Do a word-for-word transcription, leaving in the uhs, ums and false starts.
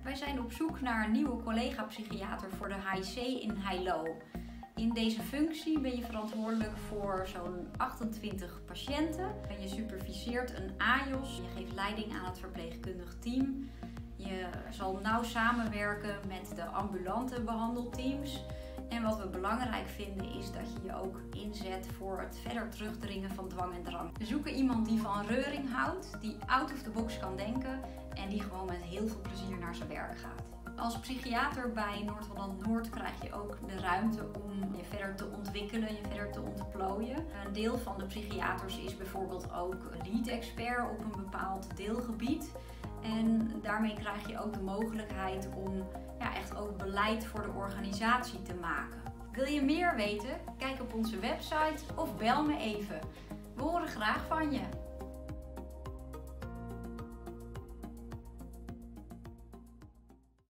Wij zijn op zoek naar een nieuwe collega-psychiater voor de H I C in Heilo. In deze functie ben je verantwoordelijk voor zo'n achtentwintig patiënten. En je superviseert een A J O S, je geeft leiding aan het verpleegkundig team. Je zal nauw samenwerken met de ambulante behandelteams. En wat we belangrijk vinden is dat je je ook inzet voor het verder terugdringen van dwang en drang. We zoeken iemand die van reuring houdt, die out of the box kan denken en die gewoon met heel veel plezier naar zijn werk gaat. Als psychiater bij Noord-Holland-Noord krijg je ook de ruimte om je verder te ontwikkelen, je verder te ontplooien. Een deel van de psychiaters is bijvoorbeeld ook lead-expert op een bepaald deelgebied. En daarmee krijg je ook de mogelijkheid om ja, echt ook beleid voor de organisatie te maken. Wil je meer weten? Kijk op onze website of bel me even. We horen graag van je.